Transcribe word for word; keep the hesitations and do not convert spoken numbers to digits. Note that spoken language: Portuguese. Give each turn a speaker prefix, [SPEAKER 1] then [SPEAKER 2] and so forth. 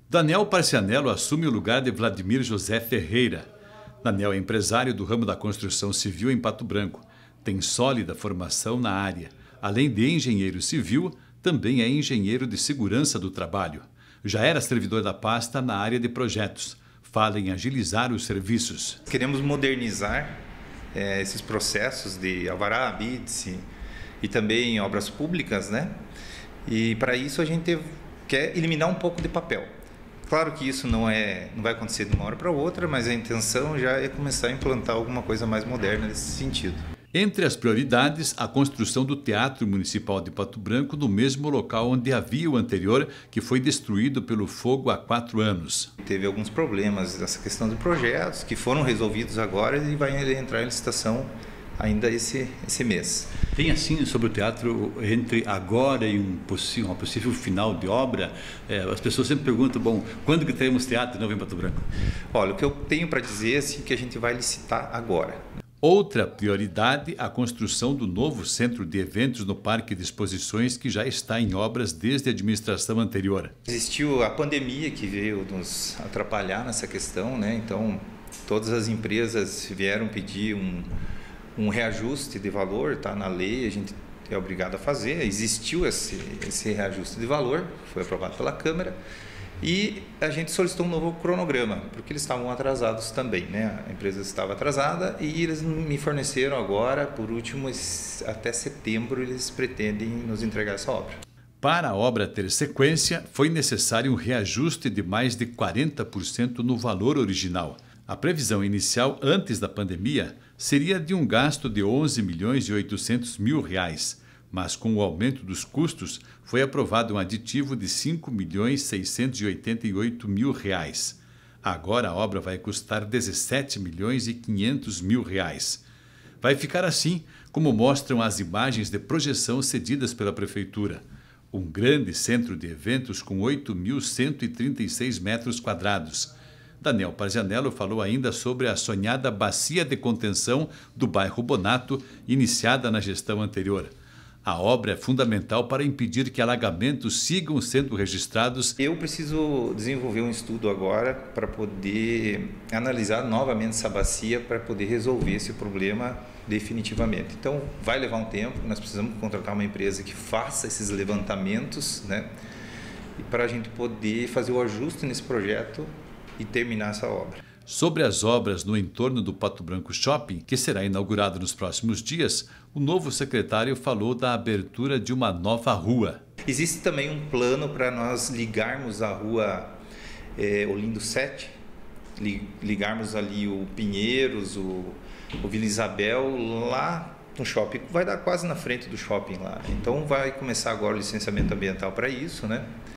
[SPEAKER 1] Daniel Parcianello assume o lugar de Vladimir José Ferreira. Daniel é empresário do ramo da construção civil em Pato Branco. Tem sólida formação na área. Além de engenheiro civil, também é engenheiro de segurança do trabalho. Já era servidor da pasta na área de projetos. Fala em agilizar os serviços.
[SPEAKER 2] Queremos modernizar é, esses processos de alvará, B I T S e também obras públicas, né? E para isso a gente quer eliminar um pouco de papel. Claro que isso não, é, não vai acontecer de uma hora para outra, mas a intenção já é começar a implantar alguma coisa mais moderna nesse sentido.
[SPEAKER 1] Entre as prioridades, a construção do Teatro Municipal de Pato Branco no mesmo local onde havia o anterior, que foi destruído pelo fogo há quatro anos.
[SPEAKER 2] Teve alguns problemas nessa questão de projetos que foram resolvidos agora e vai entrar em licitação ainda esse, esse mês.
[SPEAKER 3] Tem assim sobre o teatro, entre agora e um possível, um possível final de obra, é, as pessoas sempre perguntam, bom, quando que teremos teatro de novo em Pato Branco?
[SPEAKER 2] Olha, o que eu tenho para dizer é assim, que a gente vai licitar agora.
[SPEAKER 1] Outra prioridade, a construção do novo centro de eventos no Parque de Exposições, que já está em obras desde a administração anterior.
[SPEAKER 2] Existiu a pandemia que veio nos atrapalhar nessa questão, né? Então todas as empresas vieram pedir um um reajuste de valor, está na lei, a gente é obrigado a fazer. Existiu esse, esse reajuste de valor, foi aprovado pela Câmara, e a gente solicitou um novo cronograma, porque eles estavam atrasados também, né? A empresa estava atrasada e eles me forneceram agora, por último, até setembro, eles pretendem nos entregar essa obra.
[SPEAKER 1] Para a obra ter sequência, foi necessário um reajuste de mais de quarenta por cento no valor original. A previsão inicial, antes da pandemia, seria de um gasto de onze milhões e oitocentos mil reais, mas com o aumento dos custos, foi aprovado um aditivo de cinco milhões seiscentos e oitenta e oito mil reais. Agora a obra vai custar dezessete milhões e quinhentos mil reais. Vai ficar assim, como mostram as imagens de projeção cedidas pela Prefeitura. Um grande centro de eventos com oito mil cento e trinta e seis metros quadrados. Daniel Parcianello falou ainda sobre a sonhada bacia de contenção do bairro Bonato, iniciada na gestão anterior. A obra é fundamental para impedir que alagamentos sigam sendo registrados.
[SPEAKER 2] Eu preciso desenvolver um estudo agora para poder analisar novamente essa bacia para poder resolver esse problema definitivamente. Então vai levar um tempo, nós precisamos contratar uma empresa que faça esses levantamentos, né? E para a gente poder fazer o ajuste nesse projeto e terminar essa obra.
[SPEAKER 1] Sobre as obras no entorno do Pato Branco Shopping, que será inaugurado nos próximos dias, o novo secretário falou da abertura de uma nova rua.
[SPEAKER 2] Existe também um plano para nós ligarmos a rua é, Olindo sete, ligarmos ali o Pinheiros, o, o Vila Isabel, lá no shopping, vai dar quase na frente do shopping lá. Então vai começar agora o licenciamento ambiental para isso, né?